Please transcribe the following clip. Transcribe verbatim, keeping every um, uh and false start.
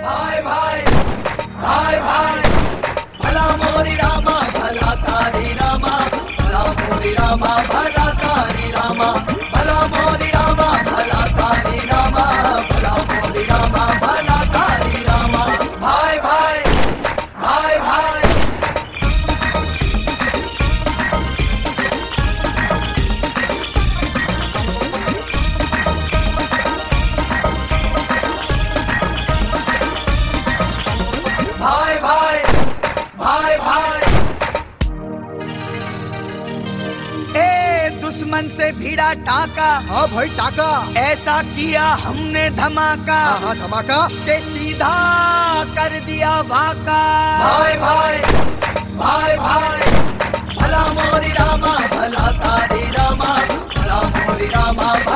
भाई भाई भाई भाई भला मोरी रामा भला तारी रामा भला मोरी रामा भला तारी रामा भला मोरी रामा भला तारी रामा भला मोरी रामा भला तारी रामा भाई भाई भाई भाई भाई भाई भाई भाई ए दुश्मन से भिड़ा टाका। हाँ भाई टाका। ऐसा किया हमने धमाका। हाँ हाँ धमाका के सीधा कर दिया वाका। भाई भाई भाई भाई भला मोरी रामा भला तारी रामा भला मोरी रामा।